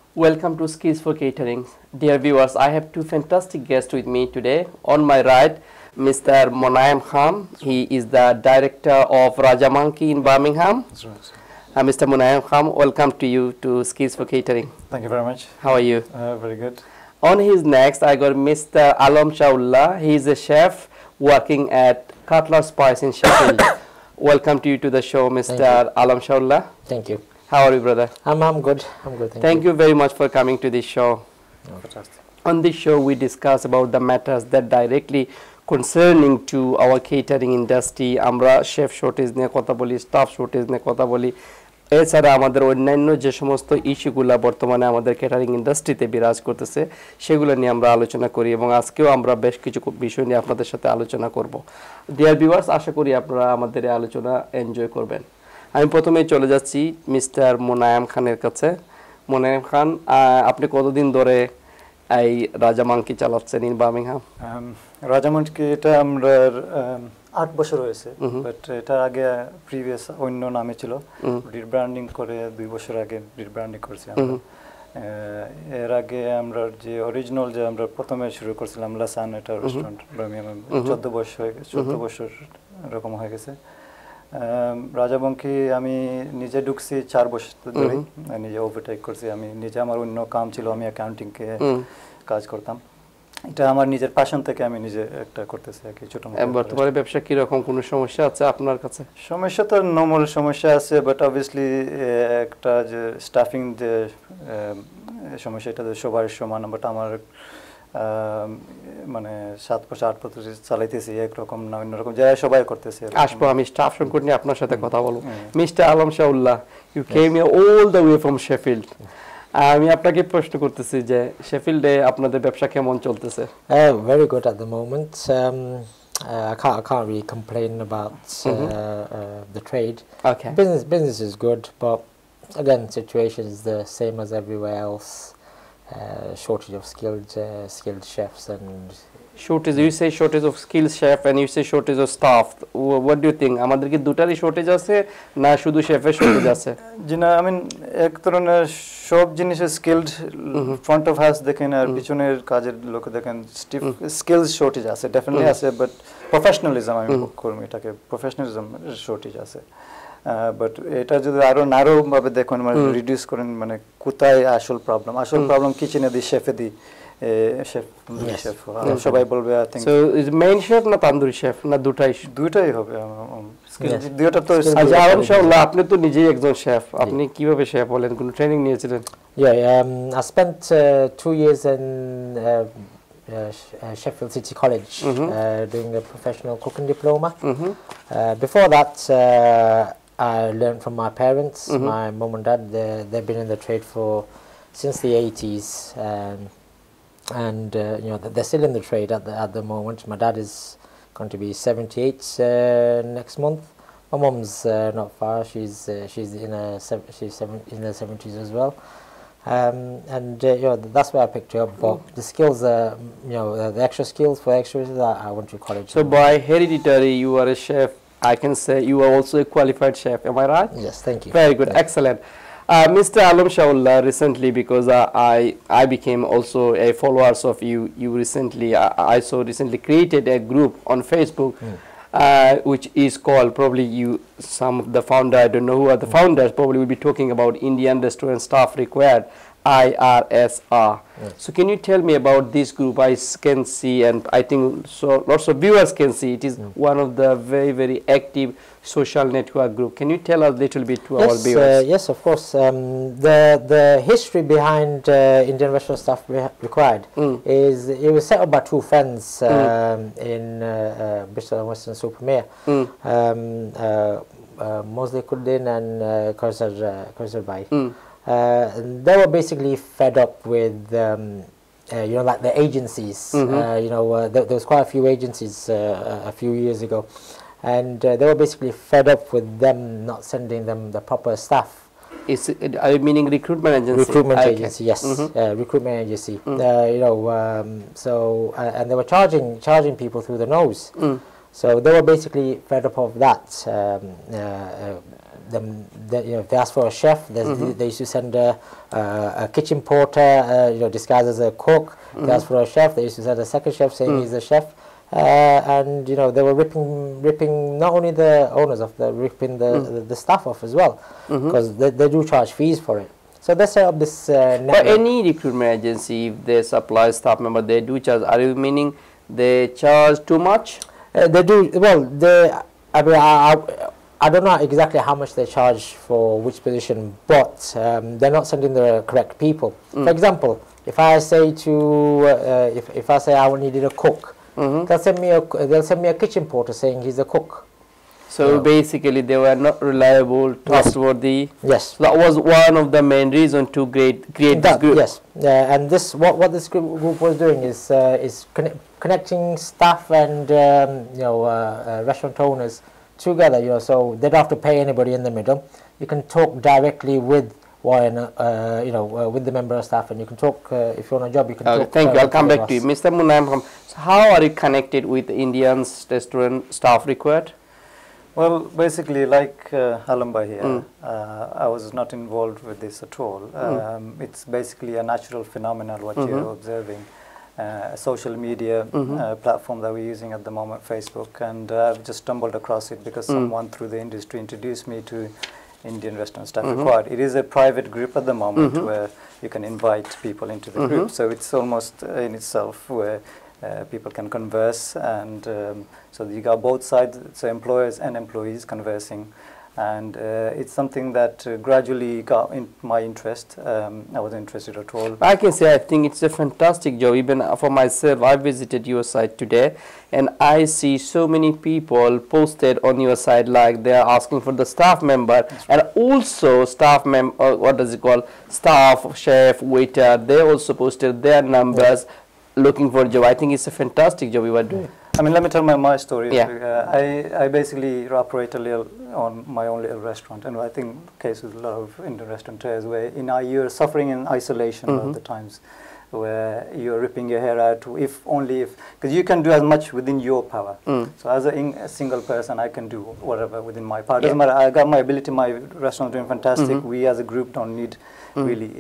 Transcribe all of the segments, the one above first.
Welcome to Skills for Catering. Dear viewers, I have two fantastic guests with me today. On my right, Mr. Munayem Khan. He is the director of Raja Monkey in Birmingham. That's right. Mr. Munayem Khan, welcome to you to Skills for Catering. Thank you very much. How are you? Very good. On his next, I got Mr. Allam Ullah. He is a chef working at Cutler Spice in Sheffield. Welcome to you to the show, Mr. Allam Ullah. Thank you. How are you, brother? I'm good. Thank you very much for coming to this show. Fantastic. On this show, we discuss about the matters that directly concerning to our catering industry. আমরা chef shortage নিয়ে কথা বলি, staff shortage নিয়ে কথা বলি। এছাড়া আমাদের অন্যান্য যে সমস্ত ইস্যুগুলো বর্তমানে আমাদের ক্যাটারিং ইন্ডাস্ট্রিতে বিরাজ করতেছে সেগুলো নিয়ে আমরা আলোচনা করি এবং আজকেও আমরা বেশ কিছু বিষয় নিয়ে আপনাদের সাথে আলোচনা করব। ডিয়ার ভিউয়ার্স, আশা করি আপনারা আমাদের এই আলোচনা এনজয় করবেন। আমি প্রথমেই চলে যাচ্ছি মিস্টার মুনায়েম খানের কাছে। মুনায়েম খান, আপনি কতদিন ধরে এই রাজা মাংকি চালাচ্ছেন ইন বার্মিংহাম? রাজা মাংকি এটা আমরা 8 বছর হয়েছে, বাট এটা আগে প্রিভিয়াস অন্য নামে ছিল। রিব্র্যান্ডিং করে 2 বছর আগে রিব্র্যান্ডিং করেছি আমরা। এর আগে আমরা যে অরিজিনাল যে আমরা প্রথমে শুরু করেছিলাম লাসান, এটা রেস্টুরেন্ট বার্মিংহামে 14 বছর হয়ে গেছে, 14 বছর এরকম হয়ে গেছে। রাজাবংশী আমি নিজে ঢুকছি 4 বছর ধরে, নিজে ওভারটেক করছি। আমি নিজে, আমার অন্য কাম ছিল, আমি অ্যাকাউন্টিংকে কাজ করতাম। এটা আমার নিজের প্যাশন থেকে আমি নিজে একটা করতেছি আর কি, ছোট মোটো। বর্তমানে ব্যবসা কি রকম, কোনো সমস্যা আছে আপনার কাছে? সমস্যা তো নরমাল সমস্যা আছে, বাট অবভিয়াসলি একটা যে স্টাফিং যে সমস্যা, এটা সবার সমান, বাট আমার মানে 7 বছর 8 বছর চালাইতেছি, একরকম না অন্যরকম যা সবাই করতেছে। আসবো, আমি স্টাফ সংকট নিয়ে আপনার সাথে কথা বলবো। Mister Alam Shahullah, you came here all the way from Sheffield. আমি আপনাকে প্রশ্ন করতেছি যে শেফিল্ডে আপনাদের ব্যবসা কেমন চলতেছে? Very good at the moment. I can't really complain about the trade. Okay. Business is good, but again, situation is the same as everywhere else. Shortage of skilled chefs and shortage. You say shortage of skilled chef and you say shortage of staff. What do you think? আমাদের কি দুটারই shortage আছে না শুধু শেফের shortage আছে? জি না, I mean এক ধরনের সব জিনিসের স্কিলড ফ্রন্ট অফ হাউস দেখেন আর পিছনের কাজের লোক দেখেন, স্কিলস শর্টেজ আছে, ডেফিনেটলি আছে, বাট প্রফেশনালিজম, আমি কর্মী এটাকে প্রফেশনালিজম শর্টেজ আছে। বাট এটা যদি আরো নারোভাবে দেখুন, মানে রিডিউস করেন, মানে কোথায় আসল প্রবলেম কিচেনে দি শেফে দি শেফ সবাই বলবে I think. So is main chef না তান্দুরি শেফ না দুটাই হবে? দুটো তো। আলম শাহুল্লাহ, আপনি তো নিজেই একজন শেফ, আপনি কিভাবে শেফ হলেন? কোন ট্রেনিং নিয়েছিলেন? I spent 2 years in Sheffield City College doing a professional cooking diploma. Before that, I learned from my parents. My mom and dad, they've been in the trade since the 80s, and you know, they're still in the trade at the moment. My dad is going to be 78 next month. My mom's not far; she's in her 70s as well. And you know, that's where I picked her up. But the skills, you know, the extra skills for extras, I went to college. So by hereditary, you are a chef. I can say you are also a qualified chef. Am I right? Yes, thank you. Very good, excellent. Mr. Allam Shaullah, recently, because I became also a followers of you. You recently, I saw recently created a group on Facebook, which is called, probably some of the founder, I don't know who are the founders, probably will be talking about Indian restaurant staff required, IRSR. So can you tell me about this group? I can see, and I think so lots of viewers can see, it is one of the very, very active social network group. Can you tell us a little bit to our viewers? Yes, of course. The history behind Indian restaurant staff required is it was set up by 2 friends in Bristol and Western Supermare, Mosley Kuddin and Kausar Bai. They were basically fed up with you know, like the agencies. You know, there was quite a few agencies a few years ago, and they were basically fed up with them not sending them the proper staff. Are you meaning recruitment agency? Recruitment agency, yes. Recruitment agency. You know, so and they were charging people through the nose. So they were basically fed up of that. if they ask for a chef, they used to send a kitchen porter, disguised as a cook. They asked for a chef, they used to send a second chef saying he's a chef. And they were ripping not only the owners off, they're ripping the staff off as well, because they do charge fees for it. So they set up this network. But any recruitment agency, if they supply staff member, they do charge. Are you meaning they charge too much? They do. Well, I don't know exactly how much they charge for which position, but they're not sending the correct people. For example, if I say if I say I needed a cook, they'll send me a kitchen porter saying he's a cook. So basically, they were not reliable, trustworthy. Yes, that was one of the main reasons to create this group. Yes, and what this group was doing is connecting staff and restaurant owners together. So they don't have to pay anybody in the middle. You can talk directly with with the member of staff, and you can talk if you want a job. You can talk. Thank you. I'll come back to you, Mr. Munayem. So how are you connected with Indian restaurant staff required? Well, basically, like Allam here, I was not involved with this at all. It's basically a natural phenomenon what you're observing. A social media platform that we're using at the moment, Facebook, and I've just stumbled across it because someone through the industry introduced me to Indian restaurant staff required. It is a private group at the moment where you can invite people into the group, so it's almost in itself where people can converse, and so you got both sides, so employers and employees conversing, and it's something that gradually got in my interest. I wasn't interested at all. I can say I think it's a fantastic job. Even for myself, I visited your site today, and I see so many people posted on your site, like they are asking for the staff member, and also staff what does it call, staff, chef, waiter. They also posted their numbers. Looking for a job. I think it's a fantastic job you are doing. I mean, let me tell my story. Yeah. I basically operate on my own little restaurant, and I think the case with a lot of Indian restaurateurs where you're suffering in isolation a lot of the times, where you're ripping your hair out, because you can do as much within your power. So as a single person, I can do whatever within my power. Doesn't matter. I got my ability. My restaurant doing fantastic. We as a group don't need really.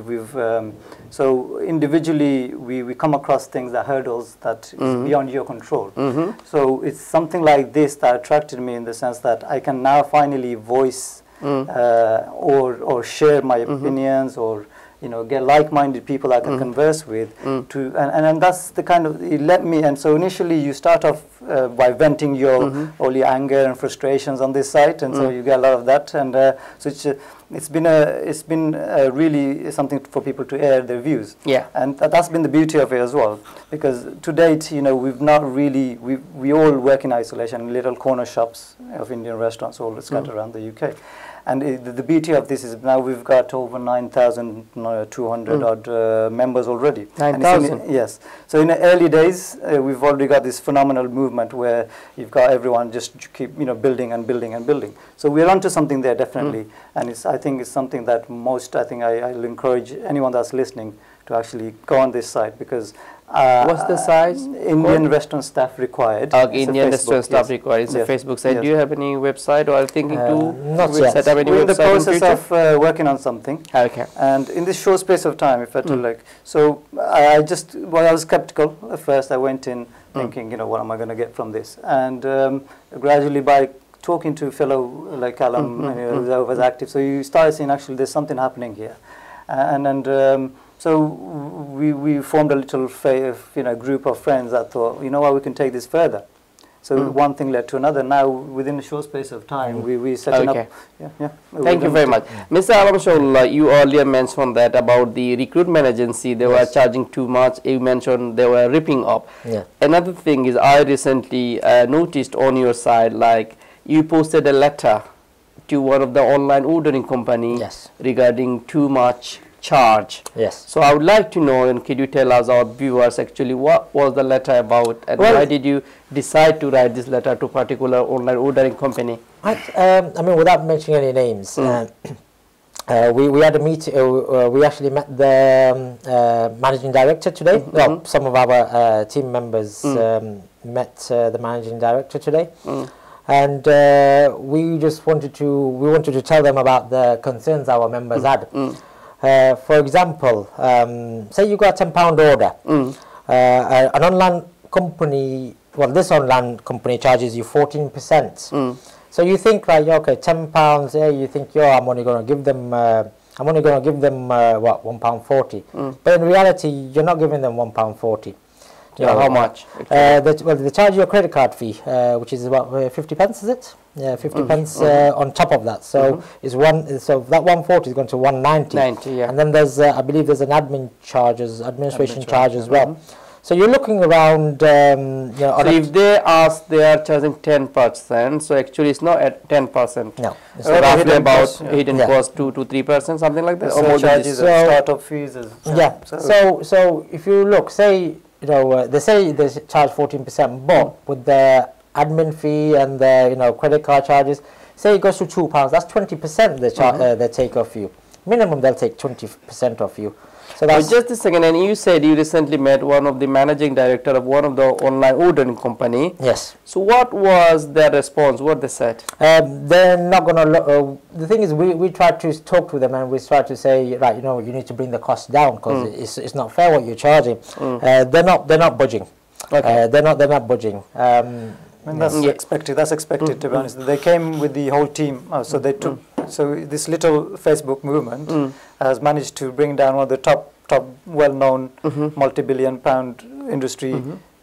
So individually, we come across things that hurdles that is beyond your control. So it's something like this that attracted me in the sense that I can now finally voice or share my opinions, or get like-minded people I can converse with, and that's the kind of, it let me, and so initially you start off by venting all your anger and frustrations on this site, and so you get a lot of that, and so it's been really something for people to air their views. Yeah. And that's been the beauty of it as well, because to date, we've not really, we all work in isolation in little corner shops of Indian restaurants all scattered around the UK. And the beauty of this is now we've got over 9,200 odd members already. 9,000? Yes. So in the early days, we've already got this phenomenal movement where you've got everyone just keep building and building and building. So we're onto something there definitely, and I think it's something that I'll encourage anyone that's listening to actually go on this site, because what's the size? Indian restaurant staff required. Indian restaurant staff required. It's a Facebook site. Do you have any website, or are you thinking to not yet. set up any We're in the website process of working on something. Okay. And in this short space of time, if I tell so I was skeptical at first. I went in thinking, what am I going to get from this? And gradually, by talking to fellow like Allam, who was active, so you started seeing actually there's something happening here, so we formed a little group of friends that thought, we can take this further. So one thing led to another. Now, within a short space of time, we set up. Thank you very much. Mr. Allam, you earlier mentioned that about the recruitment agency, they were charging too much. You mentioned they were ripping up. Yeah. Another thing is, I recently noticed on your side, like you posted a letter to one of the online ordering company regarding too much charge. Yes. So I would like to know, and could you tell us, our viewers, actually what was the letter about, and why did you decide to write this letter to particular online ordering company? I mean, without mentioning any names, we had a meeting. We actually met the managing director today. Well, some of our team members met the managing director today. and we wanted to tell them about the concerns our members had. For example, say you got a £10 order, an online company, well, this online company charges you 14%. So you think, like, okay, £10, yeah, you think, I'm only going to give them, what, £1.40. But in reality, you're not giving them £1.40. How much? They charge you a credit card fee, which is about 50 pence, is it? Yeah, 50 pence on top of that. So it's so that 140 is going to 190. 90, yeah. And then there's, I believe, there's an administration charge as well. So you're looking around. So if they ask, they are charging 10%. So actually, it's not at 10%. No, it's roughly about hidden cost 2 to 3%, something like that. Or charges, startup fees. So if you look, say, they say they charge 14%, but with the admin fee and the credit card charges, say it goes to £2, that's 20% they take off you. Minimum, they'll take 20% off you. So that's just a second, and you said you recently met one of the managing director of one of the online ordering company. Yes. So what was their response? What they said? They're not going to. The thing is, we tried to talk to them and we tried to say, right, you need to bring the cost down because it's not fair what you're charging. They're not budging. Okay. They're not budging. And that's expected. That's expected, to be honest. They came with the whole team, so they took. So this little Facebook movement has managed to bring down one of the top well-known multi-billion-pound industry,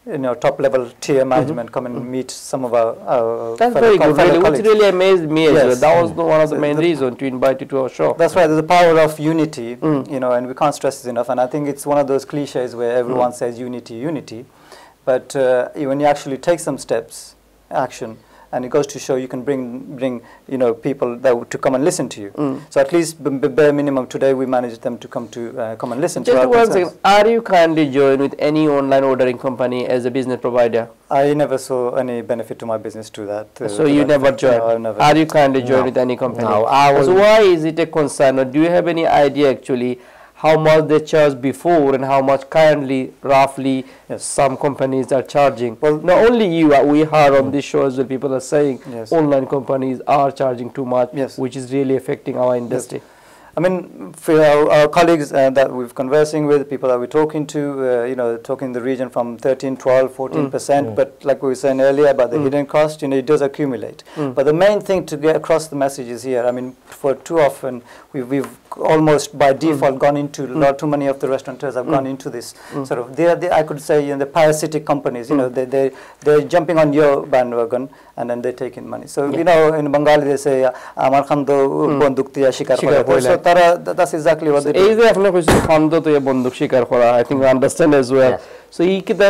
top level tier management come and meet some of our that's very good, really, which really amazed me as well. That was one of the main reasons to invite you to our show. That's right. There's the power of unity, and we can't stress this enough. And I think it's one of those cliches where everyone says unity, but when you actually take some steps, action, and it goes to show you can bring people to come and listen to you. So at least bare minimum today we managed them to come and listen to our concerns. Are you currently joined with any online ordering company as a business provider? I never saw any benefit to my business to that. So you never joined? No, never. Are you currently joined with any company? No. So why is it a concern, or do you have any idea actually how much they charged before and how much currently, roughly, some companies are charging? Well, not only you, we heard on this show as well, people are saying online companies are charging too much, which is really affecting our industry. I mean, for our colleagues that we've conversing with, people that we're talking to, talking in the region from 13, 12, 14%, but like we were saying earlier about the hidden cost, it does accumulate. But the main thing to get across the message is here, I mean, for too often, we've almost by default gone into, too many of the restaurateurs have gone into this sort of, I could say, the parasitic companies, they're jumping on your bandwagon and then they're taking money. So, in Bengali they say, Amar Khando Bonduk Tiya Shikar Khora. So that's exactly what they do. I think we understand as well. So we can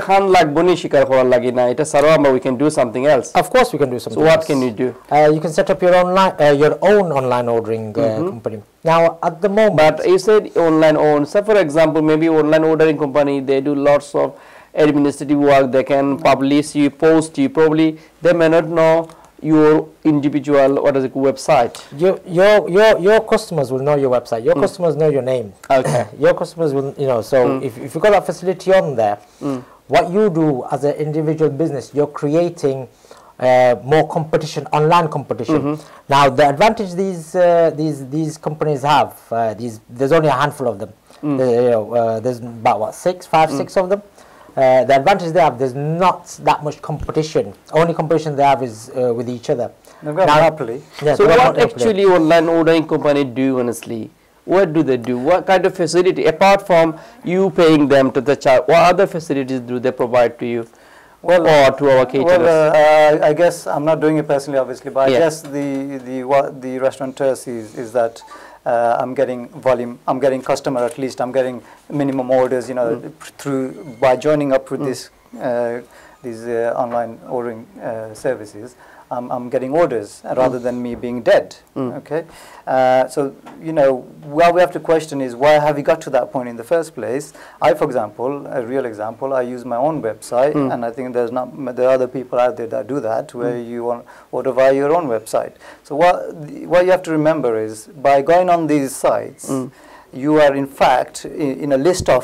do something else. Of course we can do something else. So what else. can you do? You can set up your own online ordering company. Now at the moment, but you said online own. So for example, maybe online ordering company, they do lots of administrative work. They can publish you, post you. Probably they may not know your individual website. Your customers will know your website. Your customers know your name. Okay. Your customers will, so if you've got that facility on there, what you do as an individual business, you're creating more competition, online competition. Now the advantage these companies have, there's only a handful of them. There's about five, six of them. The advantage they have, there's not that much competition. Only competition they have is with each other. They've got monopoly. So what actually online ordering company do, honestly? What do they do? What kind of facility, apart from you paying them to the charge, what other facilities do they provide to you? Well, or to our caterers? Well, I guess I'm not doing it personally, obviously, but I guess what the restaurateur sees is that I'm getting volume, I'm getting customer, at least I'm getting minimum orders, by joining up with these online ordering services. I'm getting orders rather than me being dead. Okay, so what we have to question is, why have we got to that point in the first place? For example, a real example, I use my own website, and I think there are other people out there that do that, where you want order via your own website. So what you have to remember is, by going on these sites, you are in fact in a list of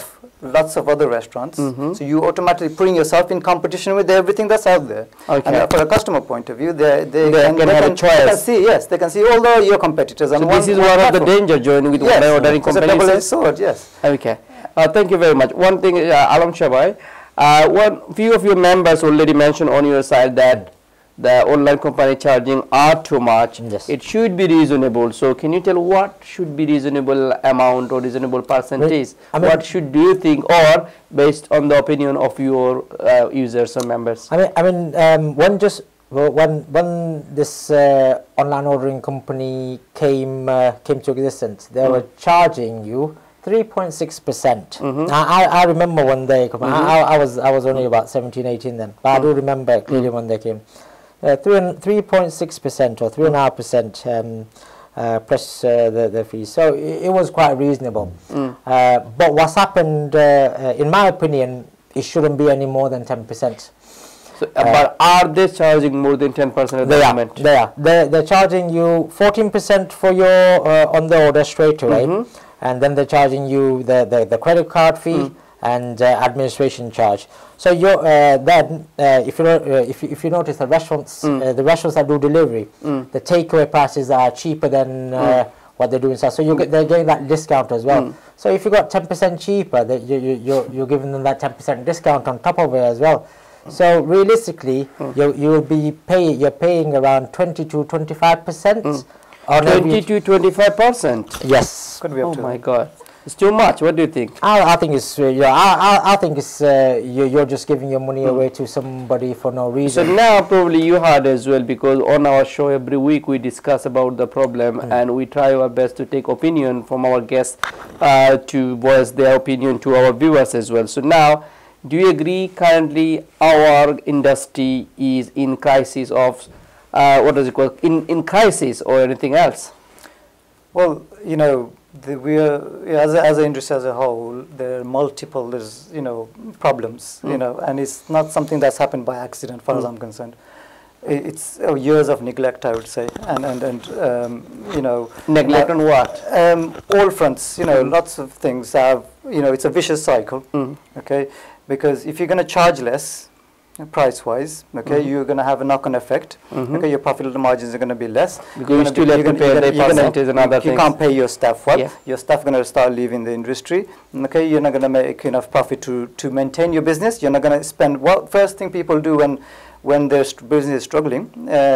lots of other restaurants. So you automatically putting yourself in competition with everything that's out there. Okay. And for a customer point of view, they can have a choice. They can see, yes, they can see all your competitors. So this is one of the danger joining with online ordering companies. It's a double-edged sword, yes. Okay. Thank you very much. One thing, Allam Shah, few of your members already mentioned on your side that the online company charging are too much. Yes. It should be reasonable. So can you tell what should be reasonable amount or reasonable percentage? What should you think, or based on the opinion of your users or members? When this online ordering company came to existence, they were charging you 3.6%. I remember one day, I was only about 17, 18 then, but I do remember clearly when they came. 3.6% or 3.5% plus the fee. So it was quite reasonable. But what's happened, in my opinion, it shouldn't be any more than 10%. So, but are they charging more than 10% at the moment? They are. They're charging you 14% for your on the order straight away, and then they're charging you the credit card fee and administration charge. So then if you notice the restaurants that do delivery, the takeaway prices are cheaper than what they're doing. So they're getting that discount as well. So if you got 10% cheaper, you're giving them that 10% discount on top of it as well. So realistically, you're paying around 20 to 25%. 20 to 25%. Yes. Could be up to my God. It's too much. What do you think? I think it's I think it's you're just giving your money away to somebody for no reason. So now probably you heard as well, because on our show every week we discuss about the problem and we try our best to take opinion from our guests to voice their opinion to our viewers as well. So now, do you agree currently our industry is in crisis of what does it call in crisis or anything else? Well, you know, we are as an industry as a whole. There are multiple problems, and it's not something that's happened by accident, as far as I'm concerned. It's years of neglect, I would say, and neglect on what? All fronts, lots of things have, it's a vicious cycle, okay? Because if you're going to charge less, price-wise, okay, you're going to have a knock-on effect. Okay, your profit margins are going to be less. Because you still have to pay the percentage and other things. You can't pay your staff well. Your staff are going to start leaving the industry. Okay, you're not going to make enough profit to maintain your business. You're not going to spend. Well, first thing people do when their business is struggling,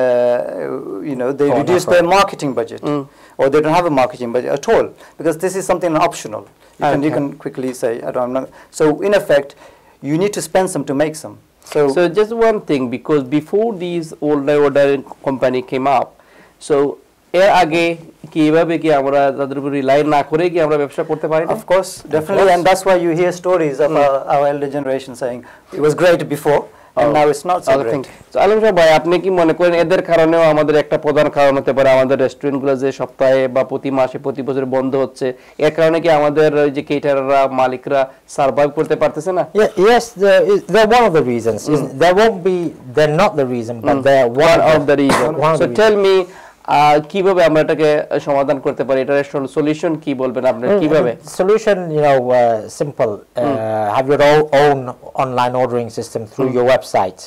they reduce their marketing budget, or they don't have a marketing budget at all, because this is something optional. You can quickly say, I'm not. So in effect, you need to spend some to make some. So just one thing, because before these online ordering company came up, so এর আগে কিভাবে কি আমরা তাদের উপর rely না করে কি আমরা ব্যবসা করতে পারি না? Of course, definitely, and that's why you hear stories of our elder generation saying it was great before and now it's not so great. So Alam সাহেব ভাই, আপনি কি মনে করেন এদের কারণেও আমাদের একটা প্রধান কারণ হতে পারে আমাদের রেস্টুরেন্টগুলো যে সপ্তাহে বা প্রতি মাসে প্রতি বছর বন্ধ হচ্ছে, এর কারণে কি আমাদের যে কেটাররা মালিকরা সারভাইভ করতে পারতেছে না? Yes, they're one of the reasons. They're not the reason, but they're one of the reason. So tell me, কিভাবে আমরা এটাকে সমাধান করতে পারি? এটার সলিউশন কি বলবেন আপনি? কিভাবে? Solution, simple. Have your own online ordering system through your website.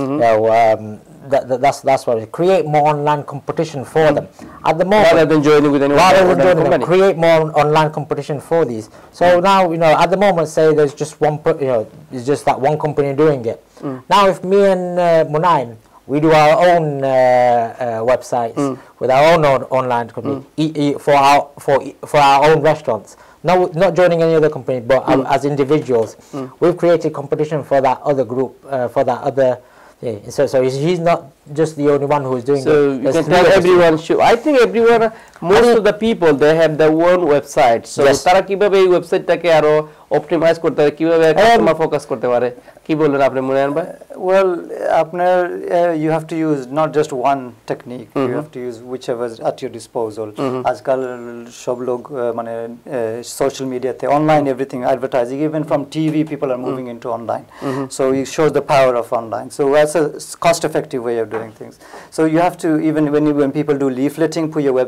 That's what. Create more online competition for them. At the moment, rather than joining with anyone, create more online competition for these. So now, at the moment, say there's just one, it's just that one company doing it. Now, if me and Munayem, we do our own websites with our own online company for our own restaurants. No, not joining any other company, but as individuals, we've created competition for that other group, for that other. So he's not just the only one who is doing it. So you can tell everyone should. I think everyone, most of the people, they have their own website. So তারা কিভাবে এই ওয়েবসাইটটাকে আরো optimise করতে পারে, কিভাবে customer focus করতে পারে, কি বললেন আপনি মুনায়েম ভাই? Well, you have to use not just one technique. You have to use whichever is at your disposal. আজকাল সব লোক মানে social media তে online everything advertising, even from TV people are moving into online. So it shows the power of online. So that's a cost-effective way of doing things. So you have to, even when people do leafleting, put your website address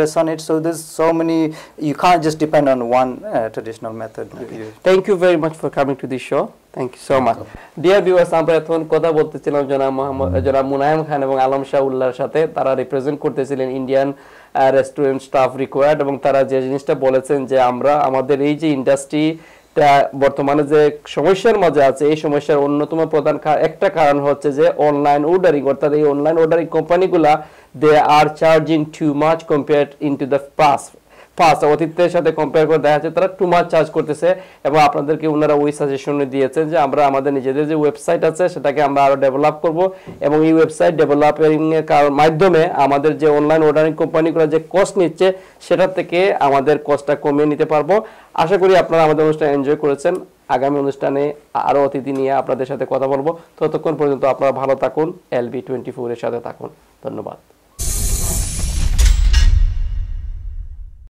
stress on it. So there's so many, you can't just depend on one traditional method. Thank you very much for coming to this show. Thank you so much. Dear viewers, আমরা এখন কথা বলতেছিলাম জনাব মুনায়েম খান এবং আলম শাহ উল্লাহর সাথে। তারা represent করতেছিলেন Indian restaurant staff required, এবং তারা যে জিনিসটা বলেছেন যে আমরা আমাদের এই যে ইন্ডাস্ট্রিটা বর্তমানে যে সমস্যার মাঝে আছে, এই সমস্যার অন্যতম প্রধান একটা কারণ হচ্ছে যে অনলাইন অর্ডারিং, অর্থাৎ এই অনলাইন অর্ডারিং কোম্পানিগুলা they are charging too much compared into the past অতীতের সাথে কম্পেয়ার করে দেখা যাচ্ছে তারা টু মাচ চার্জ করতেছে। এবং আপনাদেরকে ওনারা ওই সাজেশন দিয়েছেন যে আমরা আমাদের নিজেদের যে ওয়েবসাইট আছে সেটাকে আমরা আরো ডেভেলপ করব, এবং এই ওয়েবসাইট ডেভেলপিং এর মাধ্যমে আমাদের যে অনলাইন অর্ডারিং কোম্পানিগুলো যে কস্ট নিচ্ছে সেটা থেকে আমাদের কস্টটা কমিয়ে নিতে পারবো। আশা করি আপনারা আমাদের অনুষ্ঠান এনজয় করেছেন। আগামী অনুষ্ঠানে আরো অতিথি নিয়ে আপনাদের সাথে কথা বলবো। ততক্ষণ পর্যন্ত আপনারা ভালো থাকুন, LB24 এর সাথে থাকুন। ধন্যবাদ।